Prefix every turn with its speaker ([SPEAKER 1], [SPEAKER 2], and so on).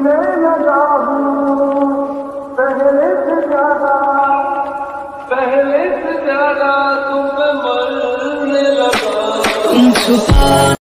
[SPEAKER 1] जीने लगा हूँ पहले से ज्यादा तुम मरने लगा।